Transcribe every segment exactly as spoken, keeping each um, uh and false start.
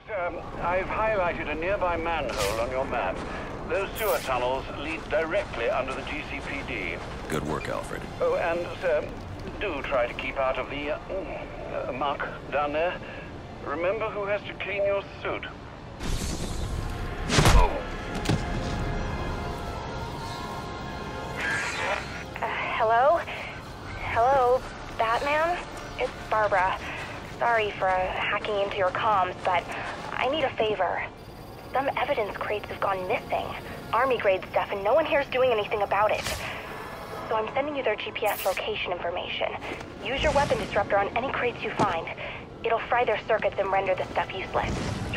Um, I've highlighted a nearby manhole on your map. Those sewer tunnels lead directly under the G C P D. Good work, Alfred. Oh, and, sir, do try to keep out of the, uh, uh, muck down there. Remember who has to clean your suit. Oh. Uh, hello? Hello, Batman? It's Barbara. Sorry for uh, hacking into your comms, but I need a favor. Some evidence crates have gone missing. Army-grade stuff, and no one here's doing anything about it. So I'm sending you their G P S location information. Use your weapon disruptor on any crates you find. It'll fry their circuits and render the stuff useless.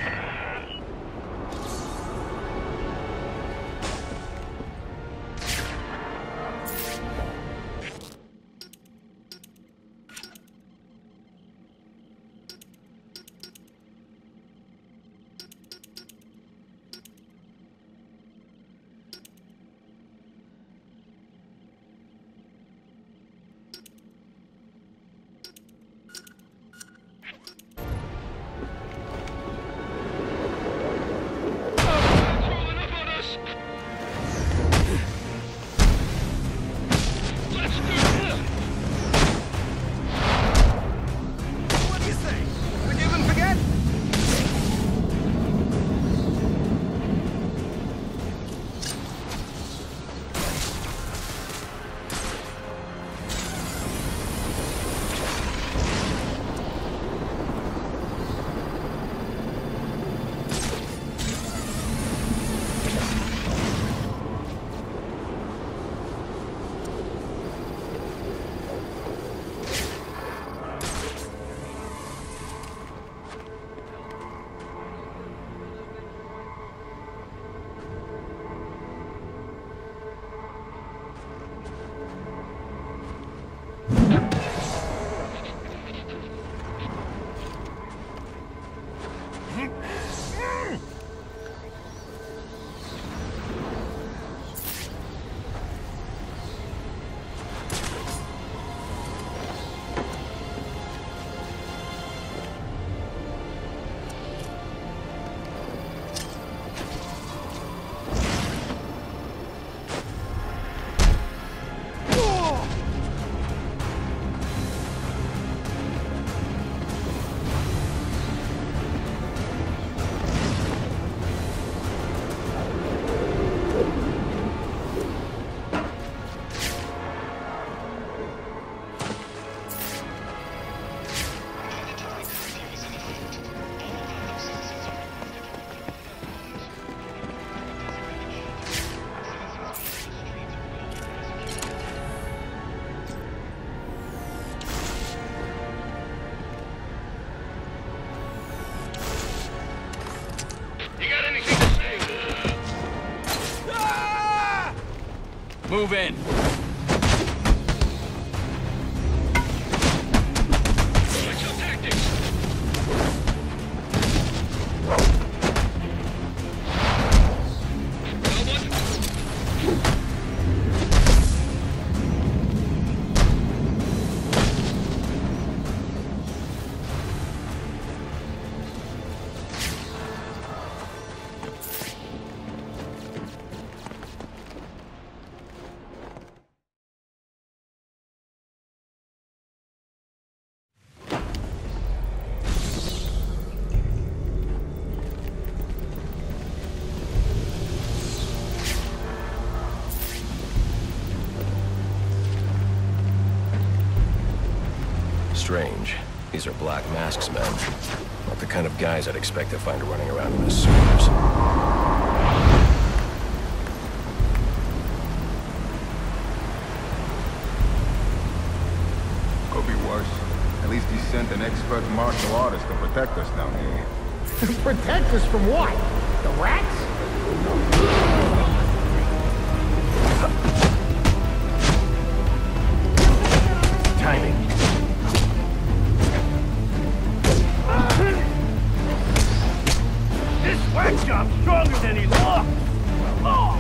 Move in. What's your tactics? Strange. These are Black Mask's men. Not the kind of guys I'd expect to find running around in the sewers. Could be worse. At least he sent an expert martial artist to protect us down here. Protect us from what? The rats? Timing. This whack job's stronger than he looks! Oh!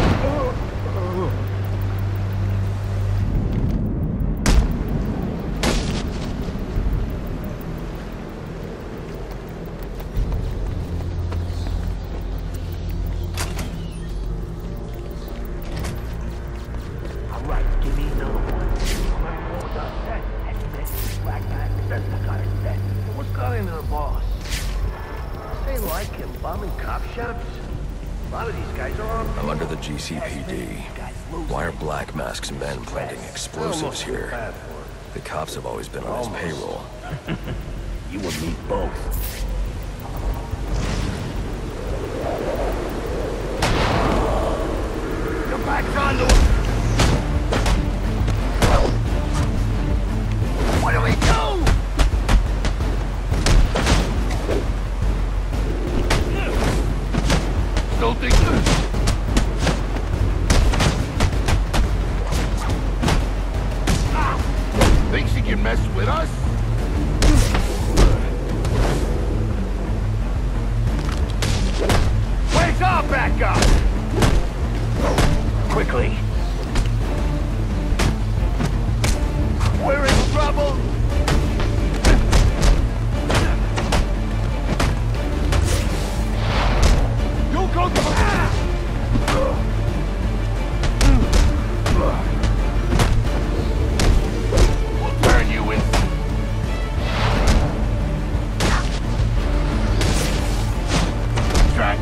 I'm under the G C P D. Why are Black Mask's men planting explosives here? The cops have always been on his payroll. You and me both. Your back's on to him! What do we do? Don't think... Thinks he can mess with us? Where's our backup? Quickly. We're in trouble. You'll go to... We'll turn you in. Try.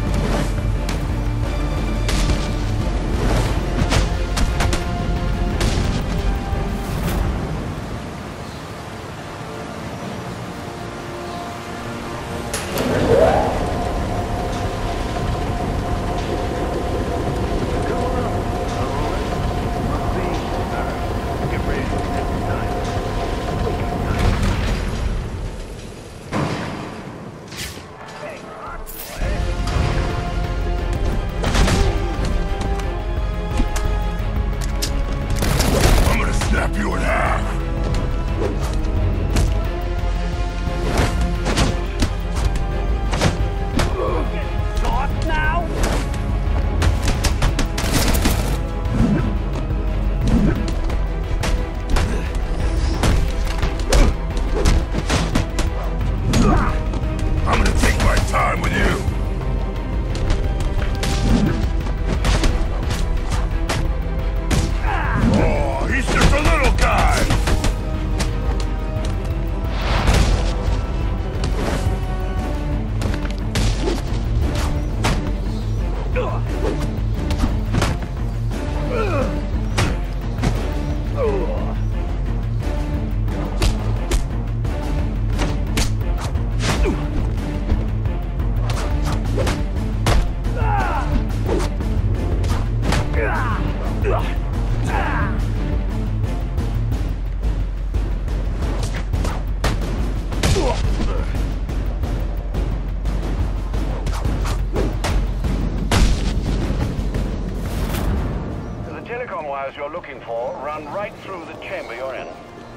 You're looking for run right through the chamber you're in.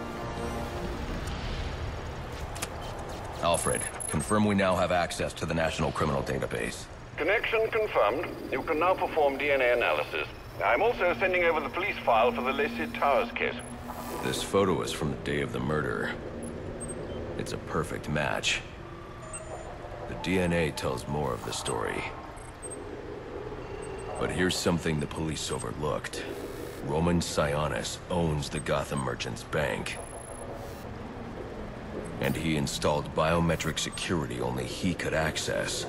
Alfred, confirm we now have access to the National Criminal Database. Connection confirmed. You can now perform D N A analysis. I'm also sending over the police file for the Lacey Towers case. This photo is from the day of the murder. It's a perfect match. The D N A tells more of the story. But here's something the police overlooked. Roman Sionis owns the Gotham Merchants Bank. And he installed biometric security only he could access.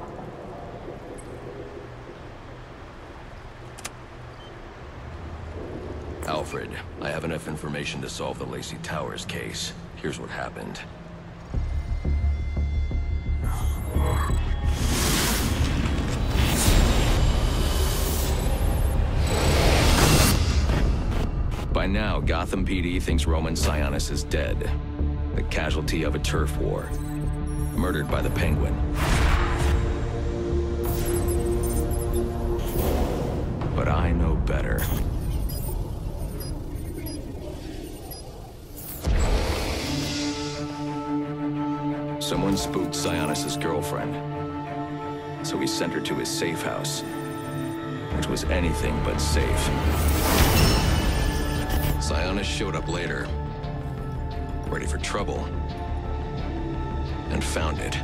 Alfred, I have enough information to solve the Lacey Towers case. Here's what happened. By now, Gotham P D thinks Roman Sionis is dead. The casualty of a turf war. Murdered by the Penguin. But I know better. Someone spooked Sionis' girlfriend. So he sent her to his safe house. which was anything but safe. Sionis showed up later, ready for trouble, and found it.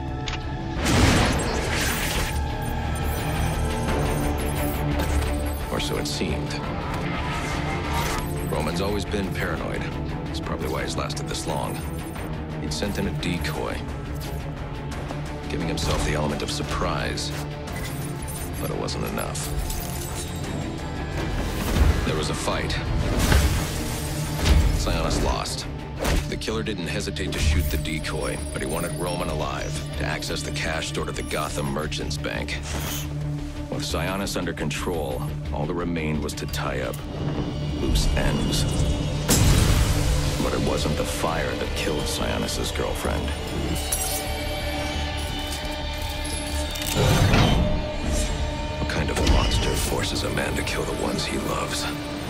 Or so it seemed. Roman's always been paranoid. That's probably why he's lasted this long. He'd sent in a decoy, giving himself the element of surprise, but it wasn't enough. There was a fight. Sionis lost. The killer didn't hesitate to shoot the decoy, but he wanted Roman alive to access the cash stored at the Gotham Merchants Bank. With Sionis under control, all that remained was to tie up loose ends. But it wasn't the fire that killed Sionis' girlfriend. What kind of monster forces a man to kill the ones he loves?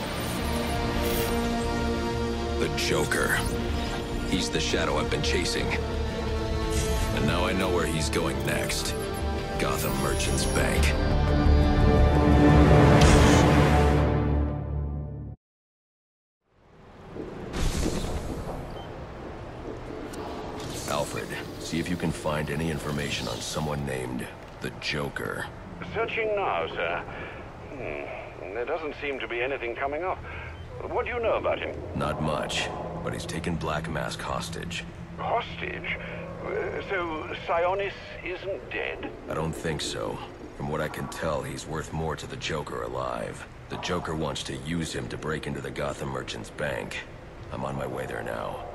The Joker. He's the shadow I've been chasing. And now I know where he's going next. Gotham Merchants Bank. Alfred, see if you can find any information on someone named the Joker. Searching now, sir. Hmm. There doesn't seem to be anything coming up. What do you know about him? Not much, but he's taken Black Mask hostage. Hostage? Uh, so Sionis isn't dead? I don't think so. From what I can tell, he's worth more to the Joker alive. The Joker wants to use him to break into the Gotham Merchants Bank. I'm on my way there now.